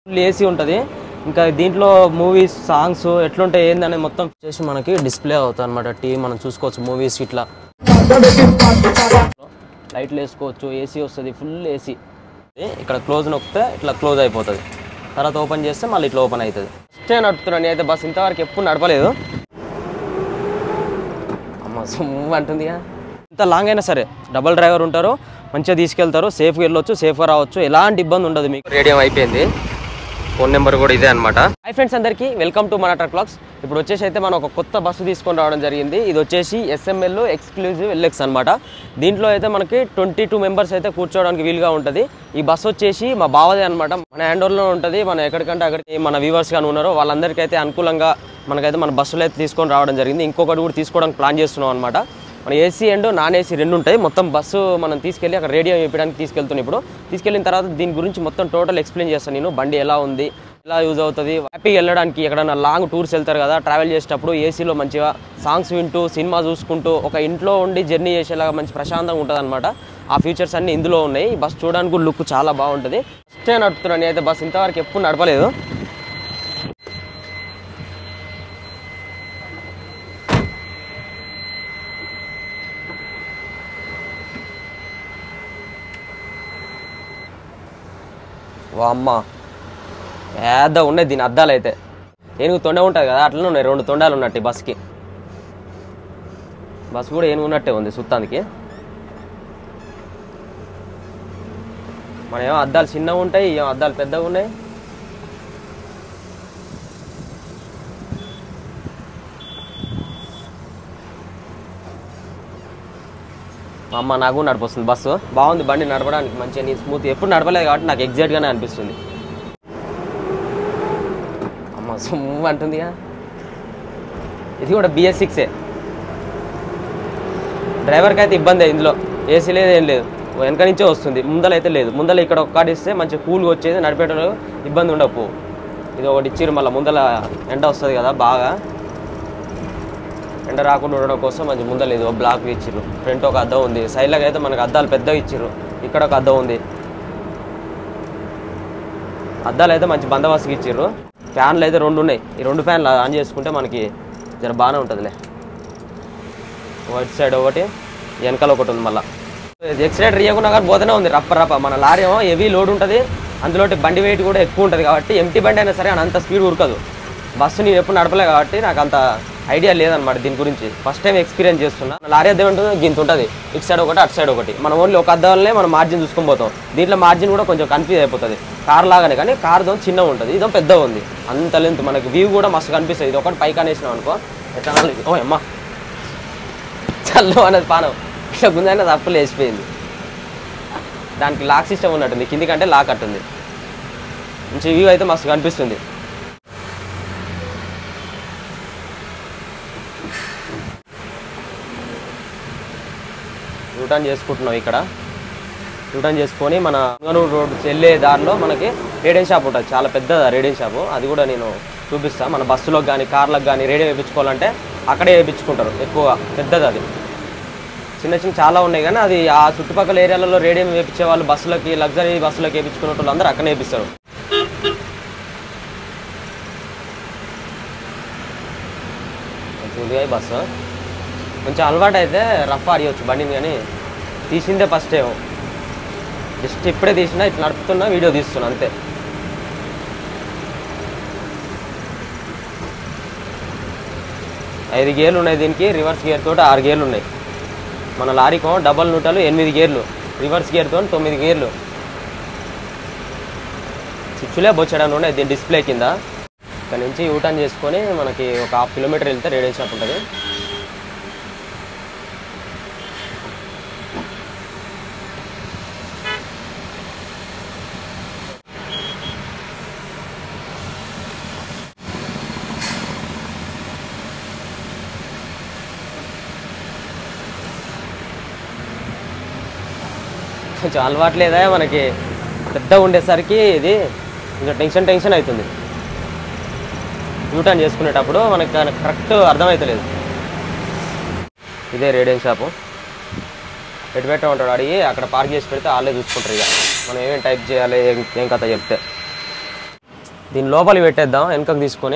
Full AC ఉంటుంది. ఇంకా దీంట్లో మూవీస్ సాంగ్స్ ఎట్లుంటాయి ఏందనేది మొత్తం చేసి మనకి డిస్ప్లే అవుతుంది అనమాట. టీవీ మనం చూసుకోవచ్చు మూవీస్ ఇట్లా లైట్లు వేసుకోవచ్చు. ఏసీ వస్తుంది, ఫుల్ ఏసీ. ఇక్కడ క్లోజ్ నొక్కితే ఇట్లా క్లోజ్ అయిపోతుంది. తర్వాత ఓపెన్ చేస్తే మళ్ళీ ఇట్లా ఓపెన్ అవుతుంది. ఫస్టే నడుపుతున్నాను అయితే బస్, ఇంతవరకు ఎప్పుడు నడపలేదు. అమ్మ సుమ్ము అంటుందిగా. ఇంత లాంగ్ అయినా సరే డబల్ డ్రైవర్ ఉంటారు, మంచిగా తీసుకెళ్తారు, సేఫ్గా వెళ్ళొచ్చు, సేఫ్గా రావచ్చు, ఎలాంటి ఇబ్బంది ఉండదు. మీకు రేడియం అయిపోయింది, ఫోన్ నెంబర్ కూడా ఇదే అనమాట. హై ఫ్రెండ్స్ అందరికీ వెల్కమ్ టు మన ట్రక్ వ్లాగ్స్. ఇప్పుడు వచ్చేసి అయితే మనం ఒక కొత్త బస్సు తీసుకొని రావడం జరిగింది. ఇది వచ్చేసి SML ఎక్స్క్లూజివ్ LX అనమాట. దీంట్లో అయితే మనకి 22 మెంబర్స్ అయితే కూర్చోవడానికి వీలుగా ఉంటుంది. ఈ బస్సు వచ్చేసి మా బావదే అనమాట. మన హ్యాండ్ ఓవర్లో ఉంటుంది. మనం ఎక్కడికంటే అక్కడికి మన వ్యూవర్స్ కానీ ఉన్నారో వాళ్ళందరికీ అయితే అనుకూలంగా మనకైతే మన బస్సులో అయితే తీసుకొని రావడం జరిగింది. ఇంకొకటి కూడా తీసుకోవడానికి ప్లాన్ చేస్తున్నాం అనమాట. మన ఏసీ అండ్ నాన్ ఏసీ రెండు ఉంటాయి. మొత్తం బస్సు మనం తీసుకెళ్ళి అక్కడ రేడియో వేయడానికి తీసుకెళ్తున్నాం. ఇప్పుడు తీసుకెళ్ళిన తర్వాత దీని గురించి మొత్తం టోటల్ ఎక్స్ప్లెయిన్ చేస్తాను నేను. బండి ఎలా ఉంది, ఎలా యూజ్ అవుతుంది, హ్యాపీగా వెళ్ళడానికి ఎక్కడైనా లాంగ్ టూర్స్ వెళ్తారు కదా, ట్రావెల్ చేసేటప్పుడు ఏసీలో మంచిగా సాంగ్స్ వింటూ సినిమా చూసుకుంటూ ఒక ఇంట్లో ఉండి జర్నీ చేసేలాగా మంచి ప్రశాంతంగా ఉంటుంది అనమాట. ఆ ఫీచర్స్ అన్నీ ఇందులో ఉన్నాయి. ఈ బస్ చూడడానికి కూడా లుక్ చాలా బాగుంటుంది. ఫస్టే నడుపుతున్నాను అయితే బస్, ఇంతవరకు ఎప్పుడు నడపలేదు. అమ్మ ఏదో ఉన్నాయి దీని అద్దాలు అయితే. ఏనుగు తొండ ఉంటుంది కదా, అట్లనే ఉన్నాయి. 2 తొండాలు ఉన్నట్టు ఈ బస్కి. బస్ కూడా ఏనుగు ఉన్నట్టే ఉంది సుత్తానికి. మన ఏమో అద్దాలు చిన్నగా ఉంటాయి, ఏమో అద్దాలు పెద్దగా ఉన్నాయి. అమ్మ నాకు నడిపొస్తుంది బస్సు. బాగుంది బండి నడపడానికి, మంచిగా స్మూత్. ఎప్పుడు నడపలేదు కాబట్టి నాకు ఎగ్జాక్ట్గానే అనిపిస్తుంది. అమ్మ సుమ్ము అంటుందిగా. ఇది కూడా BS6. డ్రైవర్కి అయితే ఇబ్బంది ఇందులో. ఏసీ లేదు, ఏం లేదు, వెనక నుంచే వస్తుంది, ముందల అయితే లేదు. ముందల ఇక్కడ ఒక్కటి ఇస్తే మంచిగా కూల్గా వచ్చేది, నడిపేటలో ఇబ్బంది ఉండవు. ఇది ఒకటి ఇచ్చిర్రు, మళ్ళీ ముందల ఎండ వస్తుంది కదా బాగా, ఎండ రాకుండా ఉండడం కోసం మంచి ముందర ఇది ఒక బ్లాక్ ఇచ్చిర్రు. ఫ్రంట్ ఒక అద్దం ఉంది, సైడ్లోకి అయితే మనకు అద్దాలు పెద్దగా ఇచ్చిర్రు. ఇక్కడ ఒక అద్దం ఉంది. అద్దాలు అయితే మంచి బందోబస్తుగా ఇచ్చిర్రు. ఫ్యాన్లు అయితే 2 ఉన్నాయి. ఈ 2 ఫ్యాన్లు ఆన్ చేసుకుంటే మనకి జర బాగానే ఉంటుందిలే. వైట్ సైడ్ ఒకటి, వెనకాల ఒకటి ఉంది. మళ్ళీ ఎక్సిలేటర్ ఇవ్వకుండా కానీ పోతూనే ఉంది రప్ప. మన లారీ ఏమో హెవీ లోడ్ ఉంటుంది, అందులో బండి వెయిట్ కూడా ఎక్కువ ఉంటుంది కాబట్టి ఎంటీ బండి అయినా సరే అంత స్పీడ్ ఉరకదు. బస్సు నేను ఎప్పుడు నడపలే కాబట్టి నాకు అంత ఐడియా లేదనమాట దీని గురించి. ఫస్ట్ టైం ఎక్స్పీరియన్స్ చేస్తున్నా. లారీ అద్దం ఉంటుంది, గింత ఉంటుంది, ఇటు సైడ్ ఒకటి అటు సైడ్ ఒకటి. మనం ఓన్లీ ఒక అద్దంలోనే మనం మార్జిన్ చూసుకొని పోతాం. దీంట్లో మార్జిన్ కూడా కొంచెం కన్ఫ్యూజ్ అయిపోతుంది. కార్ లాగానే కానీ కార్దో చిన్నగా ఉంటుంది, ఇదో పెద్దగా ఉంది. అంత లెంత్ మనకి వ్యూ కూడా మస్తు కనిపిస్తుంది. ఇది ఒకటి పైకి అనేసినాం అనుకో ఎట్లా. ఓ అమ్మ చల్లు అనేది పానం ఇట్లా గుంజైనా తప్పులు వేసిపోయింది. దానికి లాక్ సిస్టమ్ ఉన్నట్టుంది, కింది కంటే లాక్ అట్టుంది. మంచి వ్యూ అయితే మస్తు కనిపిస్తుంది. యూటర్న్ చేసుకుంటున్నాం. ఇక్కడ యూటర్న్ చేసుకొని మన అంగనూరు రోడ్ వెళ్ళే దారిలో మనకి రేడియం షాప్ ఉంటుంది, చాలా పెద్ద రేడియం షాపు. అది కూడా నేను చూపిస్తాను. మన బస్సులకు కానీ కార్లకు కానీ రేడియం వేయించుకోవాలంటే అక్కడే వేయించుకుంటారు ఎక్కువ. పెద్దది అది. చిన్న చిన్న చాలా ఉన్నాయి కానీ అది ఆ చుట్టుపక్కల ఏరియాలలో రేడియం వేయించే వాళ్ళు బస్సులకి, లగ్జరీ బస్సులకి వేయించుకునే వాళ్ళు అందరూ అక్కడే వేపిస్తారు. మంచిగా బస్సు కొంచెం అలవాటు అయితే రఫ్ ఆడియవచ్చు బండిని, కానీ తీసిందే ఫస్ట్ ఏమో. జస్ట్ ఇప్పుడే తీసినా, ఇట్లా నడుపుతున్నా, వీడియో తీస్తున్నా అంతే. ఐదు గేర్లు ఉన్నాయి దీనికి. రివర్స్ గేర్ తోటి 6 గేర్లు ఉన్నాయి. మన లారీకో డబల్ న్యూట్రల్ 8 గేర్లు, రివర్స్ గేర్తో 9 గేర్లు. స్విచ్లే బొచ్చడానికి ఉన్నాయి దీని డిస్ప్లే కింద. ఇక్కడ నుంచి యూటర్న్ చేసుకొని మనకి ఒక 1/2 కిలోమీటర్ వెళ్తే రేడియం షాప్ ఉంటుంది. కొంచెం అలవాటు లేదా మనకి, పెద్దగా ఉండేసరికి ఇది కొంచెం టెన్షన్ అవుతుంది. యూటర్న్ చేసుకునేటప్పుడు మనకి కరెక్ట్ అర్థమవుతలేదు. ఇదే రేడియం షాపు. ఎటు పెట్టమంటాడు అడిగి అక్కడ పార్క్ చేసి పెడితే వాళ్ళే చూసుకుంటారు. ఇక మనం ఏమేమి టైప్ చేయాలి ఏం కథ చెప్తే. దీని లోపలికి పెట్టేద్దాం వెనకకు తీసుకొని.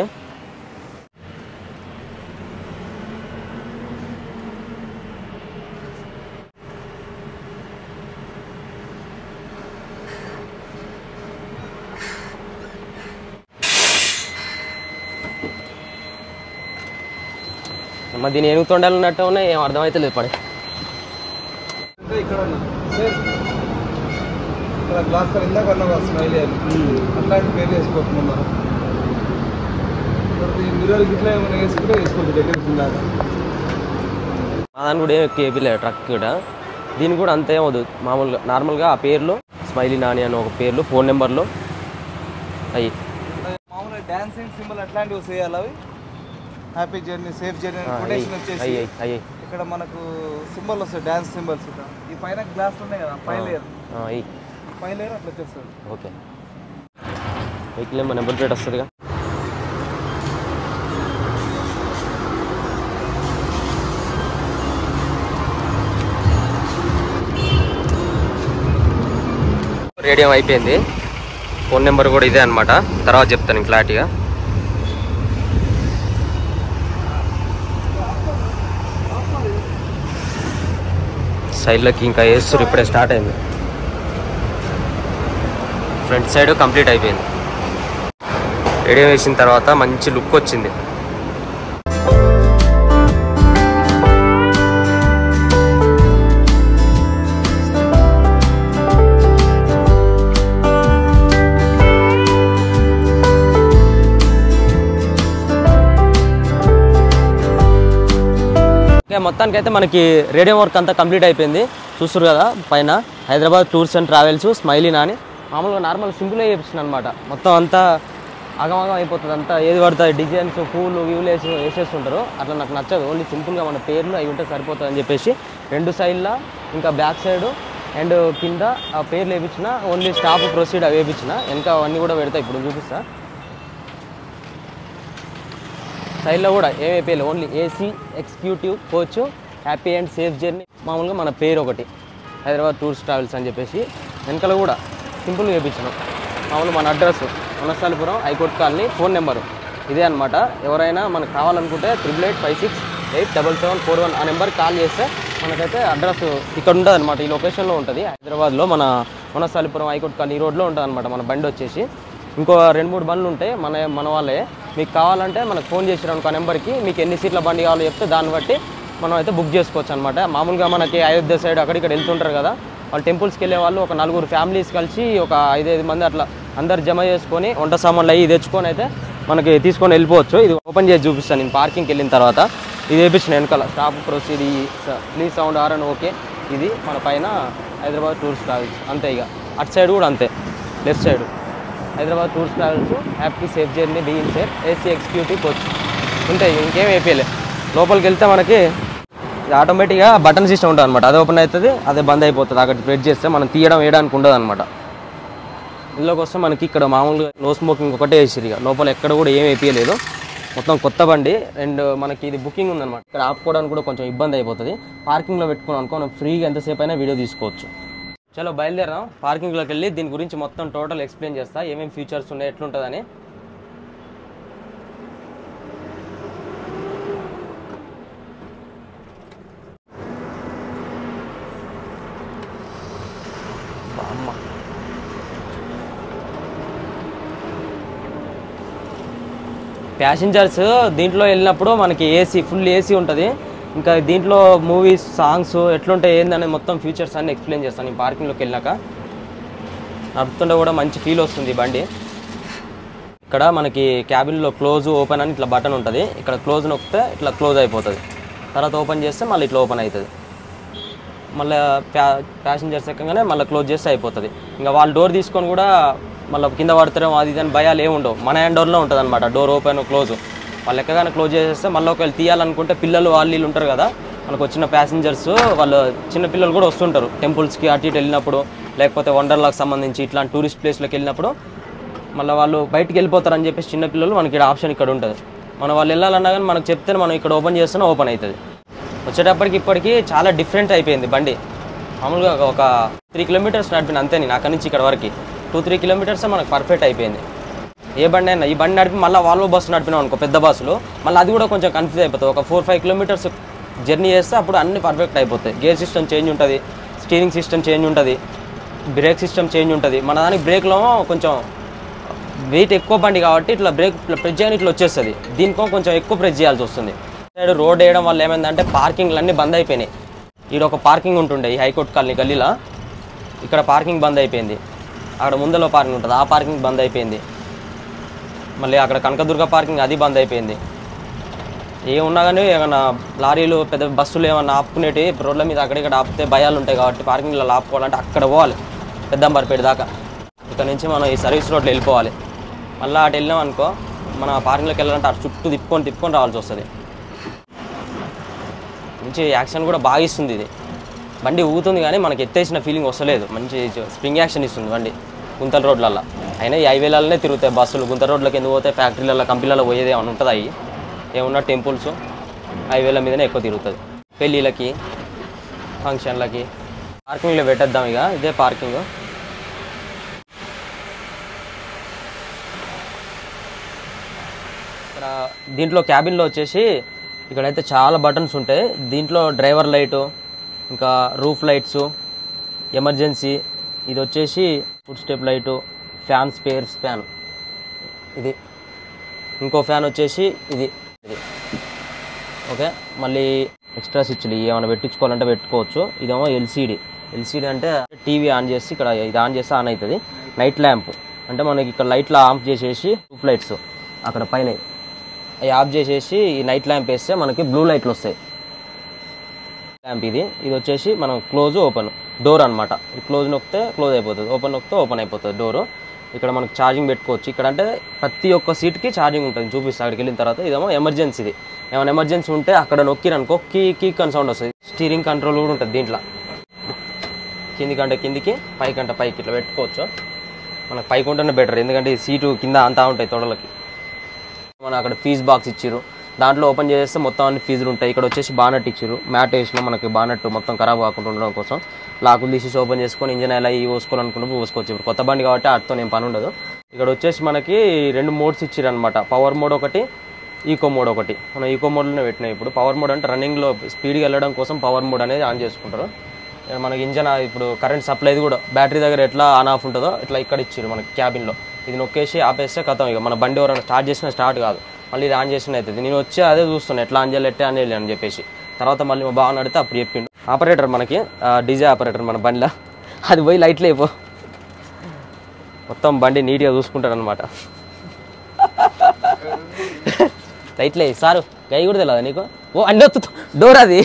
అమ్మ దీని ఏనుగు తొండాలు ఉన్నట్టు ఉన్నాయి, ఏం అర్థమైతే లేదు పడే. గ్లాస్ ఇందాక అన్నా స్మైల్ అట్లాంటి పేరు వేసుకోకుండా మిర్రర్ గిట్లా ఏమైనా వేసుకుంటే వేసుకోవచ్చు డెకరేషన్ లాగా. దాన్ని కూడా ఏం ఎక్కువ వేయలేదు ట్రక్ కూడా. దీన్ని కూడా అంతే ఏమవుదు, మామూలుగా నార్మల్గా ఆ పేర్లు స్మైలీ నాని అని ఒక పేర్లు, ఫోన్ నెంబర్లు అవి మామూలుగా డాన్సింగ్ సింబల్ అట్లాంటివి చేయాలి. అవి happy journey, safe journey quotation వచ్చేసి ఇక్కడ మనకు సింబల్ వస్తాయి, డాన్స్ సింబల్స్. ఈ పైన గ్లాస్ ఉన్నాయి కదా, పై లేయర్ అట్లా వచ్చేస్తుంది. ఓకే, వెహికల్ ఏమో నెంబర్ ప్లేట్ వస్తుందిగా. రేడియం అయిపోయింది, ఫోన్ నెంబర్ కూడా ఇదే అనమాట. తర్వాత చెప్తాను క్లారిటీగా. సైడ్లోకి ఇంకా వేస్తారు, ఇప్పుడే స్టార్ట్ అయింది. ఫ్రంట్ సైడ్ కంప్లీట్ అయిపోయింది. రేడియం వేసిన తర్వాత మంచి లుక్ వచ్చింది. మొత్తానికి అయితే మనకి రేడియం వర్క్ అంతా కంప్లీట్ అయిపోయింది. చూస్తారు కదా పైన Hyderabad tours and travels smiley Nani. మామూలుగా నార్మల్ సింపుల్గా చేపించిన అనమాట. మొత్తం అంతా అగమగం అయిపోతుంది, అంతా ఏది పడుతుంది డిజైన్స్ పూలు వ్యూలు వేసేస్తుంటారు. అట్లా నాకు నచ్చదు. ఓన్లీ సింపుల్గా మన పేర్లు అవి ఉంటే సరిపోతుంది అని చెప్పేసి రెండు సైడ్ల ఇంకా బ్యాక్ సైడ్ అండ్ కింద ఆ పేర్లు వేయించిన, ఓన్లీ స్టాప్ ప్రొసీడ్ అవి వేయించిన. వెనక అవన్నీ కూడా పెడతా, ఇప్పుడు చూపిస్తా. సైడ్లో కూడా ఏమైపోయాలి, only AC executive coach happy and safe journey. మామూలుగా మన పేరు ఒకటి హైదరాబాద్ టూర్స్ ట్రావెల్స్ అని చెప్పేసి. వెనకాల కూడా సింపుల్గా వేయించినాం. మామూలు మన address Vanasthalipuram high court colony, phone number ఇదే అనమాట. ఎవరైనా మనకు కావాలనుకుంటే 8856877741 ఆ నెంబర్కి కాల్ చేస్తే మనకైతే అడ్రస్ ఇక్కడ ఉంటుంది అనమాట. ఈ లొకేషన్లో ఉంటుంది, హైదరాబాద్లో మన వనస్థలిపురం హైకోర్టు కాలనీ ఈ రోడ్లో ఉంటుంది అనమాట. మన బండి వచ్చేసి ఇంకో 2-3 బండ్లు ఉంటాయి మన వాళ్ళే. మీకు కావాలంటే మనకు ఫోన్ చేసినాను ఆ నెంబర్కి, మీకు ఎన్ని సీట్ల బండి కావాలో చెప్తే దాన్ని బట్టి మనం అయితే బుక్ చేసుకోవచ్చు అనమాట. మామూలుగా మనకి అయోధ్య సైడ్ అక్కడిక్కడ వెళ్తుంటారు కదా, వాళ్ళు టెంపుల్స్కి వెళ్ళే వాళ్ళు ఒక 4 ఫ్యామిలీస్ కలిసి ఒక 5-5 మంది అట్లా అందరు జమ చేసుకొని వంట సామాన్లు అవి తెచ్చుకొని అయితే మనకి తీసుకొని వెళ్ళిపోవచ్చు. ఇది ఓపెన్ చేసి చూపిస్తాను నేను పార్కింగ్కి వెళ్ళిన తర్వాత. ఇది వేయించిన వెనకాల స్టాప్ ప్రొసీడ్, ప్లీజ్ సౌండ్ ఆర్ అని ఓకే. ఇది మన పైన హైదరాబాద్ టూర్స్ ట్రావెల్స్ అంతే. ఇక అటు సైడ్ కూడా అంతే, left side Hyderabad tours travels happy safe journey being safe AC executive coach ఉంటాయి. ఇంకేం వేపేలే. లోపలికి వెళ్తే మనకి ఆటోమేటిక్గా బటన్ సిస్టమ్ ఉంటుంది అనమాట. అది ఓపెన్ అవుతుంది, అదే బంద్ అయిపోతుంది. అక్కడ ప్రెస్ చేస్తే మనం తీయడం వేయడానికి ఉండదు అనమాట. ఇందులోకి వస్తే మనకి ఇక్కడ మామూలుగా నో స్మోకింగ్ ఒకటే వేసిరు. ఇక లోపల ఎక్కడ కూడా ఏం వేయలేదు, మొత్తం కొత్త బండి. అండ్ మనకి ఇది బుకింగ్ ఉందన్నమాట. ఇక్కడ ఆపుకోవడానికి కూడా కొంచెం ఇబ్బంది అయిపోతుంది. పార్కింగ్లో పెట్టుకున్నాం అనుకో మనం ఫ్రీగా ఎంతసేపు అయినా వీడియో తీసుకోవచ్చు. చలో బయలుదేరాం, పార్కింగ్లోకి వెళ్ళి దీని గురించి మొత్తం టోటల్ ఎక్స్ప్లెయిన్ చేస్తా, ఏమేమి ఫీచర్స్ ఉన్నాయి ఎట్లుంటుందని. ప్యాసింజర్స్ దీంట్లో వెళ్ళినప్పుడు మనకి ఏసీ ఫుల్ ఏసీ ఉంటుంది. ఇంకా దీంట్లో మూవీస్ సాంగ్స్ ఎట్లుంటాయి ఏందని మొత్తం ఫీచర్స్ అన్నీ ఎక్స్ప్లెయిన్ చేస్తాను. ఈ పార్కింగ్లోకి వెళ్ళాక నడుపుతుంటే కూడా మంచి ఫీల్ వస్తుంది బండి. ఇక్కడ మనకి క్యాబిన్లో క్లోజ్ ఓపెన్ అని ఇట్లా బటన్ ఉంటుంది. ఇక్కడ క్లోజ్ నొక్కితే ఇట్లా క్లోజ్ అయిపోతుంది, తర్వాత ఓపెన్ చేస్తే మళ్ళీ ఇట్లా ఓపెన్ అవుతుంది. మళ్ళీ ప్యాసింజర్స్ ఎక్కగానే మళ్ళీ క్లోజ్ చేస్తే అయిపోతుంది. ఇంకా వాళ్ళు డోర్ తీసుకొని కూడా మళ్ళీ కింద పడతారేమో అది దాని భయాలు ఏమి ఉండవు. మన హ్యాండ్ డోర్లో ఉంటుంది అనమాట, డోర్ ఓపెన్ క్లోజ్. వాళ్ళు ఎక్కగానే క్లోజ్ చేసేస్తే మళ్ళీ ఒకవేళ తీయాలనుకుంటే పిల్లలు వాళ్ళు ఉంటారు కదా, మనకు వచ్చిన ప్యాసింజర్స్ వాళ్ళు చిన్న పిల్లలు కూడా వస్తుంటారు టెంపుల్స్కి అటు ఇటు వెళ్ళినప్పుడు, లేకపోతే వండర్లాకి సంబంధించి ఇట్లాంటి టూరిస్ట్ ప్లేస్లోకి వెళ్ళినప్పుడు మళ్ళీ వాళ్ళు బయటికి వెళ్ళిపోతారని చెప్పేసి చిన్నపిల్లలు మనకి ఇక్కడ ఆప్షన్ ఇక్కడ ఉంటుంది. మనం వాళ్ళు వెళ్ళాలన్నా కానీ మనకు చెప్తే మనం ఇక్కడ ఓపెన్ చేస్తేనే ఓపెన్ అవుతుంది. వచ్చేటప్పటికి ఇప్పటికీ చాలా డిఫరెంట్ అయిపోయింది బండి. మామూలుగా ఒక 3 కిలోమీటర్స్ నడిపిన అంతే నేను అక్కడి నుంచి ఇక్కడ వరకు. 2-3 కిలోమీటర్సే మనకు పర్ఫెక్ట్ అయిపోయింది. ఏ బండి అయినా ఈ బండి నడిపి మళ్ళీ వాల్వో బస్సు నడిపినాం అనుకో పెద్ద బస్సులో మళ్ళీ అది కూడా కొంచెం కన్ఫ్యూజ్ అయిపోతుంది. ఒక 4-5 కిలోమీటర్స్ జర్నీ చేస్తే అప్పుడు అన్ని పర్ఫెక్ట్ అయిపోతాయి. గేర్ సిస్టమ్ చేంజ్ ఉంటుంది, స్టీరింగ్ సిస్టమ్ చేంజ్ ఉంటుంది, బ్రేక్ సిస్టమ్ చేంజ్ ఉంటుంది. మన దానికి బ్రేక్లో కొంచెం వెయిట్ ఎక్కువ బండి కాబట్టి ఇట్లా బ్రేక్ ప్రెస్ చేయని ఇట్లా వచ్చేస్తుంది. దీనికో కొంచెం ఎక్కువ ప్రెస్ చేయాల్సి వస్తుంది. సైడ్ రోడ్ వేయడం వల్ల ఏమైందంటే పార్కింగ్లు అన్నీ బంద్ అయిపోయినాయి. ఈడ ఒక పార్కింగ్ ఉంటుండే ఈ హైకోర్టు కాలనీ గల్లీలో, ఇక్కడ పార్కింగ్ బంద్ అయిపోయింది. అక్కడ ముందలో పార్కింగ్ ఉంటుంది, ఆ పార్కింగ్ బంద్ అయిపోయింది. మళ్ళీ అక్కడ కనకదుర్గ పార్కింగ్ అది బంద్ అయిపోయింది. ఏమున్నా కానీ ఏమన్నా లారీలు పెద్ద బస్సులు ఏమన్నా ఆపుకునేటి రోడ్ల మీద అక్కడిక్కడ ఆపితే భయాలు ఉంటాయి కాబట్టి పార్కింగ్లో ఆపుకోవాలంటే అక్కడ పోవాలి పెద్దంబర్పేట దాకా. ఇక్కడ నుంచి మనం ఈ సర్వీస్ రోడ్లో వెళ్ళిపోవాలి. మళ్ళీ అటు వెళ్ళాం అనుకో మన పార్కింగ్లోకి వెళ్ళాలంటే అటు చుట్టూ తిప్పుకొని రావాల్సి వస్తుంది. మంచి యాక్షన్ కూడా బాగా ఇస్తుంది. ఇది బండి ఊగుతుంది కానీ మనకి ఎత్తేసిన ఫీలింగ్ వస్తలేదు. మంచి స్ప్రింగ్ యాక్షన్ ఇస్తుంది బండి గుంతల రోడ్లల్లో. అయినా ఈ హైవేలలోనే తిరుగుతాయి బస్సులు, గుంతల రోడ్లకి ఎందుకు పోతాయి? ఫ్యాక్టరీలలో కంపెనీలలో పోయేది ఏమైనా ఉంటుంది? అవి ఏమన్నా టెంపుల్స్ హైవేల మీదనే ఎక్కువ తిరుగుతుంది. పెళ్ళిళ్ళకి ఫంక్షన్లకి పార్కింగ్లో పెట్టేద్దాం. ఇక ఇదే పార్కింగ్. ఇక్కడ దీంట్లో క్యాబిన్లో వచ్చేసి ఇక్కడైతే చాలా బటన్స్ ఉంటాయి. దీంట్లో డ్రైవర్ లైటు, ఇంకా రూఫ్ లైట్స్, ఎమర్జెన్సీ, ఇది వచ్చేసి foot step light, fan spare fan, ఇది ఇంకో ఫ్యాన్ వచ్చేసి ఇది ఓకే. మళ్ళీ ఎక్స్ట్రా స్విచ్లు ఏమైనా పెట్టించుకోవాలంటే పెట్టుకోవచ్చు. ఇదేమో ఎల్సీడీ అంటే టీవీ ఆన్ చేసి ఇక్కడ ఇది ఆన్ చేస్తే ఆన్ అవుతుంది. నైట్ ల్యాంప్ అంటే మనకి ఇక్కడ లైట్లు ఆఫ్ చేసేసి రూఫ్ లైట్స్ అక్కడ పైన అవి ఆఫ్ చేసేసి ఈ నైట్ ల్యాంప్ వేస్తే మనకి బ్లూ లైట్లు వస్తాయి. ల్యాంప్ ఇది వచ్చేసి మనం క్లోజ్ ఓపెన్ డోర్ అనమాట. క్లోజ్ నొక్కితే క్లోజ్ అయిపోతుంది, ఓపెన్ నొక్కితే ఓపెన్ అయిపోతుంది డోరు. ఇక్కడ మనకు ఛార్జింగ్ పెట్టుకోవచ్చు. ఇక్కడ అంటే ప్రతి ఒక్క సీట్కి ఛార్జింగ్ ఉంటుంది, చూపిస్తాను అక్కడికి వెళ్ళిన తర్వాత. ఇదేమో ఎమర్జెన్సీది. ఏమైనా ఎమర్జెన్సీ ఉంటే అక్కడ నొక్కిరనుకో కీ అని సౌండ్ వస్తుంది. స్టీరింగ్ కంట్రోల్ కూడా ఉంటుంది దీంట్లో. కిందికంటే కిందికి, పైకంటే పైకి ఇట్లా పెట్టుకోవచ్చు. మనకు పైకి ఉంటేనే బెటర్, ఎందుకంటే ఈ సీటు కింద అంతా ఉంటాయి తొడలకి. మనం అక్కడ ఫీజ్ బాక్స్ ఇచ్చారు, దాంట్లో ఓపెన్ చేస్తే మొత్తం అన్ని ఫీజులు ఉంటాయి. ఇక్కడ వచ్చేసి బానట్ ఇచ్చారు, మ్యాట్ వేసినా మనకి బానట్ మొత్తం ఖరాబ్ కాకుండా ఉండడం కోసం. లాకులు తీసేసి ఓపెన్ చేసుకొని ఇంజన్ ఎలా పోసుకోవాలనుకున్నప్పుడు పోసుకోవచ్చు. ఇప్పుడు కొత్త బండి కాబట్టి ఆటితో ఏం పని ఉండదు. ఇక్కడ వచ్చేసి మనకి 2 మోడ్స్ ఇచ్చారు అనమాట. పవర్ మోడ్ ఒకటి, ఈకో మోడ్ ఒకటి. మనం ఈకో మోడ్లోనే పెట్టినాం. ఇప్పుడు పవర్ మోడ్ అంటే రన్నింగ్లో స్పీడ్గా వెళ్ళడం కోసం పవర్ మోడ్ అనేది ఆన్ చేసుకుంటారు. మనకి ఇంజన్ ఇప్పుడు కరెంట్ సప్లైది కూడా బ్యాటరీ దగ్గర ఎట్లా ఆన్ ఆఫ్ ఉంటుందో ఇట్లా ఇక్కడ ఇచ్చారు మనకి క్యాబిన్లో. ఇది నొక్కేసి ఆపేస్తే కథం. ఇక మన బండి ఎవరైనా స్టార్ట్ చేసినా స్టార్ట్ కాదు, మళ్ళీ ఇది ఆన్ చేసిన అవుతుంది. నేను వచ్చి అదే చూస్తున్నాను ఎట్లా ఆన్ చేయాలి, ఎట్లా ఆన్ చేయాలి అని చెప్పేసి. తర్వాత మళ్ళీ మా బాగా నడితే అప్పుడు చెప్పిండు ఆపరేటర్, మనకి డీజే ఆపరేటర్ మన బండిలో. అది పోయి లైట్లు అయిపో మొత్తం బండి నీట్గా చూసుకుంటాడు అనమాట. లైట్లే సారు గై కూడా తెలియదు నీకు? ఓ అన్నీ డోర్ అది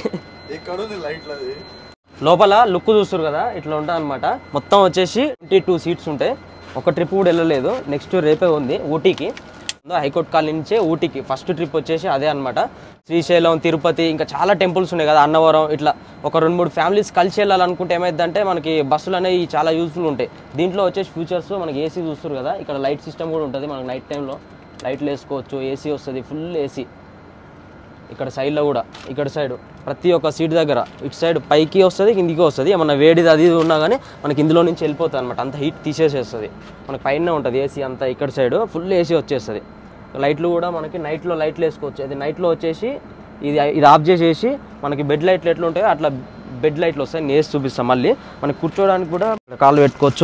లోపల లుక్ చూస్తారు కదా, ఇట్లా ఉంటుంది అనమాట. మొత్తం వచ్చేసి 22 సీట్స్ ఉంటాయి. ఒక ట్రిప్ కూడా వెళ్ళలేదు, నెక్స్ట్ రేపే ఉంది ఊటీకి. హైకోర్టు కాలనీ నుంచే ఊటీకి ఫస్ట్ ట్రిప్ వచ్చేసి అదే అనమాట. శ్రీశైలం, తిరుపతి, ఇంకా చాలా టెంపుల్స్ ఉన్నాయి కదా, అన్నవరం, ఇట్లా ఒక 2-3 ఫ్యామిలీస్ కలిసి వెళ్ళాలనుకుంటే ఏమైందంటే మనకి బస్సులు అనేవి చాలా యూజ్ఫుల్ ఉంటాయి. దీంట్లో వచ్చేసి ఫ్యూచర్స్ మనకి ఏసీ చూస్తారు కదా, ఇక్కడ లైట్ సిస్టమ్ కూడా ఉంటుంది. మనకి నైట్ టైంలో లైట్లు వేసుకోవచ్చు, ఏసీ వస్తుంది, ఫుల్ ఏసీ. ఇక్కడ సైడ్లో కూడా, ఇక్కడ సైడ్ ప్రతి ఒక్క సీట్ దగ్గర ఇటు సైడ్ పైకి వస్తుంది, కిందికి వస్తుంది. ఏమన్నా వేడిది అది ఉన్నా కానీ మనకి ఇందులో నుంచి వెళ్ళిపోతుంది అనమాట. అంత హీట్ తీసేసేస్తుంది. మనకి పైన ఉంటుంది ఏసీ అంతా. ఇక్కడ సైడ్ ఫుల్ ఏసీ వచ్చేస్తుంది. లైట్లు కూడా మనకి నైట్లో లైట్లు వేసుకోవచ్చు. అది నైట్లో వచ్చేసి ఇది ఆఫ్ చేసేసి మనకి బెడ్ లైట్లు ఎట్లా ఉంటాయో అట్లా బెడ్ లైట్లు వస్తాయి. నేను వేసి చూపిస్తాం. మళ్ళీ మనకి కూర్చోడానికి కూడా కాళ్ళు పెట్టుకోవచ్చు,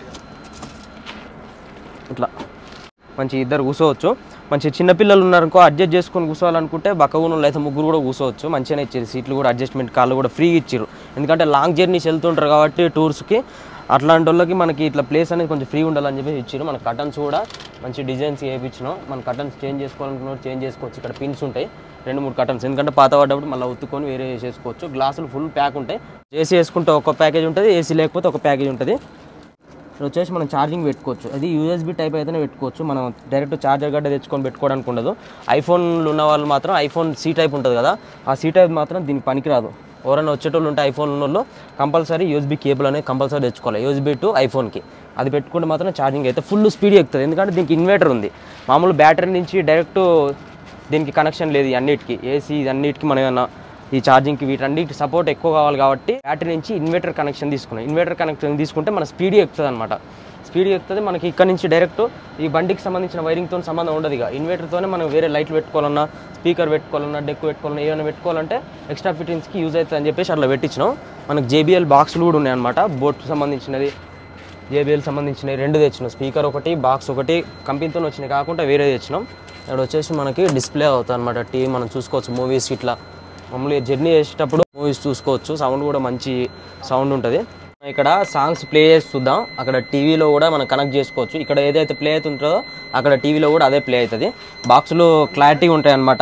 ఇట్లా మంచి ఇద్దరు కూర్చోవచ్చు. మంచి చిన్నపిల్లలు ఉన్నారనుకో అడ్జస్ట్ చేసుకొని కూర్చోవాలనుకుంటే బక్కగున్న అయితే ముగ్గురు కూడా కూర్చోవచ్చు. మంచిగానే ఇచ్చారు సీట్లు కూడా, అడ్జస్ట్మెంట్ కాళ్ళు కూడా ఫ్రీగా ఇచ్చారు. ఎందుకంటే లాంగ్ జర్నీస్ వెళ్తుంటారు కాబట్టి టూర్స్కి, అట్లాంటి వాళ్ళకి మనకి ఇట్లా ప్లేస్ అనేది కొంచెం ఫ్రీ ఉండాలని చెప్పి ఇచ్చారు. మన కటన్స్ కూడా మంచి డిజైన్స్ వేయించినాం. మన కటన్స్ చేంజ్ చేసుకోవాలనుకున్న చేంజ్ చేసుకోవచ్చు. ఇక్కడ పిన్స్ ఉంటాయి 2-3 కటన్స్, ఎందుకంటే పాత పడ్డప్పుడు మళ్ళీ ఉత్తుకొని వేరే చేసుకోవచ్చు. గ్లాసులు ఫుల్ ప్యాక్ ఉంటాయి. ఏసీ వేసుకుంటే ఒక ప్యాకేజ్ ఉంటుంది, ఏసీ లేకపోతే ఒక ప్యాకేజ్ ఉంటుంది. ఇక్కడ వచ్చేసి మనం ఛార్జింగ్ పెట్టుకోవచ్చు. అది యూఎస్బీ టైప్ అయితేనే పెట్టుకోవచ్చు. మనం డైరెక్ట్ ఛార్జర్ గడ్డ తెచ్చుకొని పెట్టుకోవడానికి ఉండదు. ఐఫోన్లు ఉన్న వాళ్ళు మాత్రం ఐఫోన్ సి టైప్ ఉంటుంది కదా, ఆ సి టైప్ మాత్రం దీనికి పనికిరాదు. ఎవరైనా వచ్చేటోళ్ళు ఉంటే ఐఫోన్ ఉన్న వాళ్ళు కంపల్సరీ యూఎస్బీ కేబుల్ అనేది కంపల్సరీ తెచ్చుకోవాలి, యూఎస్బీ టు ఐఫోన్కి. అది పెట్టుకుంటే మాత్రం ఛార్జింగ్ అయితే ఫుల్ స్పీడ్ ఎక్కుతుంది. ఎందుకంటే దీనికి ఇన్వర్టర్ ఉంది. మామూలు బ్యాటరీ నుంచి డైరెక్ట్ దీనికి కనెక్షన్ లేదు. అన్నిటికీ ఏసీ అన్నిటికీ మనం ఏమన్నా ఈ ఛార్జింగ్కి వీటన్నిటి సపోర్ట్ ఎక్కువ కావాలి కాబట్టి బ్యాటరీ నుంచి ఇన్వర్టర్ కనెక్షన్ తీసుకున్నాం. ఇన్వర్టర్ కనెక్షన్ తీసుకుంటే మన స్పీడ్ ఎక్కుతుంది అనమాట. స్పీడ్ ఎక్కుతుంది. మనకి ఇక్కడ నుంచి డైరెక్ట్ ఈ బండికి సంబంధించిన వైరింగ్తో సంబంధం ఉండదు. ఇక ఇన్వర్టర్తోనే మనం వేరే లైట్లు పెట్టుకోవాలన్నా, స్పీకర్ పెట్టుకోవాలన్నా, డెక్ పెట్టుకోవాలన్నా, ఏమైనా పెట్టుకోవాలంటే ఎక్స్ట్రా ఫిట్టింగ్స్కి యూజ్ అవుతుంది అని చెప్పేసి అట్లా పెట్టించినాం. మనకు JBL బాక్సులు కూడా ఉన్నాయన్నమాట. బోట్కి సంబంధించినది JBL సంబంధించినవి 2 తెచ్చినాం. స్పీకర్ ఒకటి, బాక్స్ ఒకటి కంపెనీతో వచ్చినాయి కాకుండా వేరే తెచ్చినాం. ఇక్కడ వచ్చేసి మనకి డిస్ప్లే అవుతుంది అనమాట. టీవీ మనం చూసుకోవచ్చు. మూవీస్ ఇట్లా మామూలుగా జర్నీ చేసేటప్పుడు మూవీస్ చూసుకోవచ్చు. సౌండ్ కూడా మంచి సౌండ్ ఉంటుంది. ఇక్కడ సాంగ్స్ ప్లే చేసి చూద్దాం. అక్కడ టీవీలో కూడా మనం కనెక్ట్ చేసుకోవచ్చు. ఇక్కడ ఏదైతే ప్లే అవుతుంటుందో అక్కడ టీవీలో కూడా అదే ప్లే అవుతుంది. బాక్సులు క్లారిటీ ఉంటాయి అన్నమాట.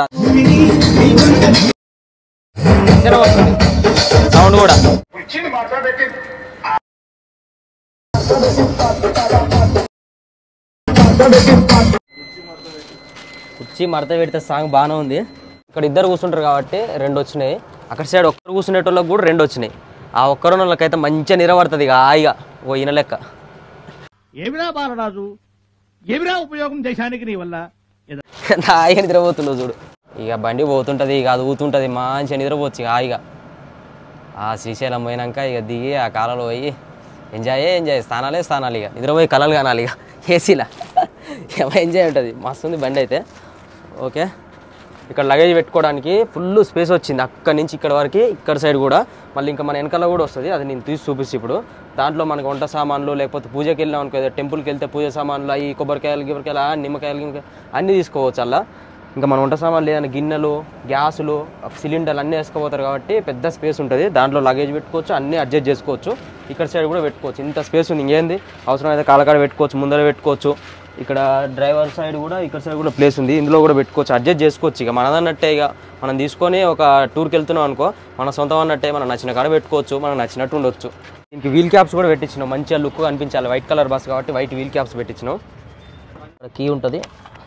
సౌండ్ కూడా కుర్చీ మడత పెడితే సాంగ్ బాగానే ఉంది. ఇక్కడ ఇద్దరు కూర్చుంటారు కాబట్టి 2 వచ్చినాయి. అక్కడ సైడ్ ఒక్కరు కూర్చునేటోళ్ళకి కూడా 2 వచ్చినాయి. ఆ ఒక్కరు వాళ్ళకైతే మంచిగా నిలబడుతుంది. ఇక హాయిగా ఓ ఈయన లెక్క. ఏమిరా బాలరాజు, ఏమిరా ఉపయోగం దేశానికి నీ వల్ల? హాయిగా నిద్రపోతున్నావు చూడు. ఇక బండి పోతుంటుంది, ఇక అది ఊతుంటుంది, మంచిగా నిద్రపోవచ్చు ఇక హాయిగా. ఆ శ్రీశైలం పోయినాక ఇక దిగి ఆ కాలంలో పోయి ఎంజాయ్ స్థానాలు ఇక నిద్రపోయి కళలు కానాలి ఇక ఏసీలా. ఎంజాయ్ ఉంటుంది. మస్తు ఉంది బండి అయితే. ఓకే, ఇక్కడ లగేజ్ పెట్టుకోవడానికి ఫుల్ స్పేస్ వచ్చింది. అక్కడి నుంచి ఇక్కడ వరకు, ఇక్కడ సైడ్ కూడా మళ్ళీ ఇంకా మన వెనకాల కూడా వస్తుంది. అది నేను తీసి చూపిస్తే ఇప్పుడు దాంట్లో మనకు వంట సామాన్లు, లేకపోతే పూజకి వెళ్ళాం అనుకో, టెంపుల్కి వెళ్తే పూజ సామాన్లు, ఈ కొబ్బరికాయలు నిమ్మకాయలు అన్నీ తీసుకోవచ్చు అలా. ఇంకా మన వంట సామాన్లు ఏదైనా గిన్నెలు, గ్యాసులు, సిలిండర్లు అన్నీ వేసుకోపోతారు కాబట్టి పెద్ద స్పేస్ ఉంటుంది. దాంట్లో లగేజ్ పెట్టుకోవచ్చు, అన్నీ అడ్జస్ట్ చేసుకోవచ్చు. ఇక్కడ సైడ్ కూడా పెట్టుకోవచ్చు. ఇంత స్పేస్ ఉంది. ఇంకేంది అవసరం అయితే కాలకాడ పెట్టుకోవచ్చు, ముందర పెట్టుకోవచ్చు. ఇక్కడ డ్రైవర్ సైడ్ కూడా, ఇక్కడ సైడ్ కూడా ప్లేస్ ఉంది. ఇందులో కూడా పెట్టుకోవచ్చు, అడ్జస్ట్ చేసుకోవచ్చు. ఇక మనదన్నట్టే ఇక మనం తీసుకొని ఒక టూర్కి వెళ్తున్నాం అనుకో, మన సొంతం అన్నట్టే మనం నచ్చిన కాడ పెట్టుకోవచ్చు, మనకు నచ్చినట్టు ఉండొచ్చు. దీనికి వీల్ క్యాప్స్ కూడా పెట్టించినాం. మంచిగా లుక్ అనిపించాలి. వైట్ కలర్ బస్ కాబట్టి వైట్ వీల్ క్యాప్స్ పెట్టించినాం. ఇక్కడ కీ ఉంటుంది,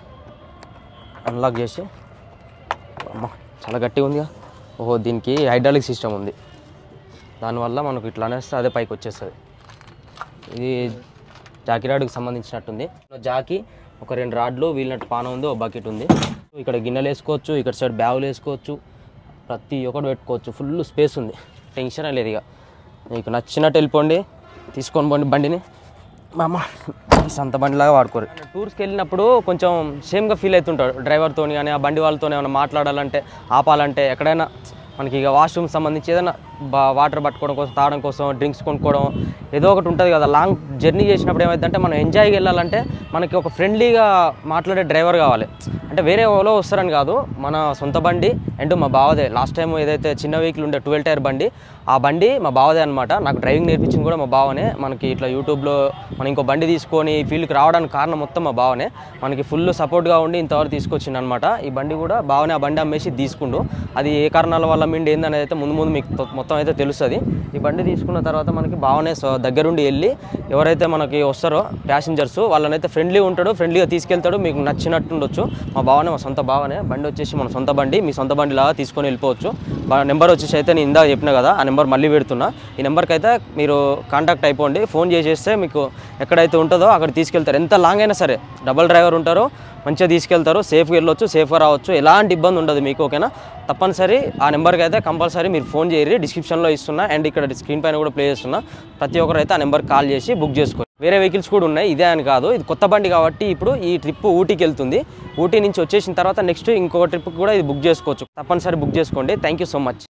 అన్లాక్ చేసి. అమ్మా చాలా గట్టిగా ఉందిగా. ఓహో, దీనికి హైడ్రాలిక్ సిస్టమ్ ఉంది. దానివల్ల మనకు ఇట్లా అనేస్తే అదే పైకి వచ్చేస్తుంది. ఇది జాకీ రాడ్కి సంబంధించినట్టుంది. జాకీ ఒక 2 రాడ్లు, వీల్నట్ పాన ఉంది, ఒక బకెట్ ఉంది. ఇక్కడ గిన్నెలు వేసుకోవచ్చు, ఇక్కడ సైడ్ బ్యాగులు వేసుకోవచ్చు, ప్రతి ఒక్కటి పెట్టుకోవచ్చు. ఫుల్ స్పేస్ ఉంది, టెన్షన్ లేదు. ఇక మీకు నచ్చినట్టు వెళ్ళిపోండి, తీసుకొని పోండి బండిని. మా అమ్మ సొంత బండిలాగా వాడుకోరు. టూర్స్కి వెళ్ళినప్పుడు కొంచెం సేమ్గా ఫీల్ అవుతుంటాడు డ్రైవర్తో కానీ, ఆ బండి వాళ్ళతో ఏమైనా మాట్లాడాలంటే, ఆపాలంటే, ఎక్కడైనా మనకి ఇక వాష్రూమ్ సంబంధించి ఏదైనా వాటర్ పట్టుకోవడం కోసం, తాగడం కోసం, డ్రింక్స్ కొనుక్కోవడం ఏదో ఒకటి ఉంటుంది కదా. లాంగ్ జర్నీ చేసినప్పుడు ఏమైందంటే మనం ఎంజాయ్గా వెళ్ళాలంటే మనకి ఒక ఫ్రెండ్లీగా మాట్లాడే డ్రైవర్ కావాలి. అంటే వేరే ఓలో వస్తారని కాదు, మన సొంత బండి. అండ్ మా బావదే. లాస్ట్ టైం ఏదైతే చిన్న వెహికల్ ఉండే 12 టైర్ బండి, ఆ బండి మా బావదే అనమాట. నాకు డ్రైవింగ్ నేర్పించింది కూడా మా బావనే. మనకి ఇట్లా యూట్యూబ్లో మనం ఇంకో బండి తీసుకొని ఈ ఫీల్డ్కి రావడానికి కారణం మొత్తం మా బావనే. మనకి ఫుల్ సపోర్ట్గా ఉండి ఇంతవరకు తీసుకొచ్చింది అనమాట. ఈ బండి కూడా బావనే ఆ బండి అమ్మేసి తీసుకుండు. అది ఏ కారణాల వల్ల మిండి ఏందనేది అయితే ముందు మీకు మొత్తం అయితే తెలుస్తుంది. ఈ బండి తీసుకున్న తర్వాత మనకి బావనే దగ్గరుండి వెళ్ళి ఎవరైతే మనకి వస్తారో ప్యాసింజర్స్ వాళ్ళనైతే ఫ్రెండ్లీ ఉంటాడు, ఫ్రెండ్లీగా తీసుకెళ్తాడు. మీకు నచ్చినట్టు ఉండొచ్చు. మా బావనే, మా సొంత బావనే. బండి వచ్చేసి మన సొంత బండి, మీ సొంత బండి లాగా తీసుకొని వెళ్ళిపోవచ్చు. నెంబర్ వచ్చేసి అయితే నేను ఇందాక చెప్పిన కదా, ఆ నెంబర్ మళ్ళీ పెడుతున్నా. ఈ నెంబర్కి అయితే మీరు కాంటాక్ట్ అయిపోండి. ఫోన్ చేసేస్తే మీకు ఎక్కడైతే ఉంటుందో అక్కడ తీసుకెళ్తారు. ఎంత లాంగ్ అయినా సరే డబల్ డ్రైవర్ ఉంటారు, మంచిగా తీసుకెళ్తారు. సేఫ్గా వెళ్ళొచ్చు, సేఫ్గా రావచ్చు, ఎలాంటి ఇబ్బంది ఉండదు మీకు. ఓకేనా? తప్పనిసరి ఆ నెంబర్కి అయితే కంపల్సరీ మీరు ఫోన్ చేయరు. డిస్క్రిప్షన్లో ఇస్తున్నా అండ్ ఇక్కడ స్క్రీన్ పైన కూడా ప్లే చేస్తున్నా. ప్రతి ఒక్కరు అయితే ఆ నెంబర్కి కాల్ చేసి బుక్ చేసుకోండి. వేరే వెహికల్స్ కూడా ఉన్నాయి, ఇదే అని కాదు. ఇది కొత్త బండి కాబట్టి ఇప్పుడు ఈ ట్రిప్ ఊటీకి వెళ్తుంది. ఊటీ నుంచి వచ్చేసిన తర్వాత నెక్స్ట్ ఇంకొక ట్రిప్కి కూడా ఇది బుక్ చేసుకోవచ్చు. తప్పనిసరి బుక్ చేసుకోండి. Thank you so much.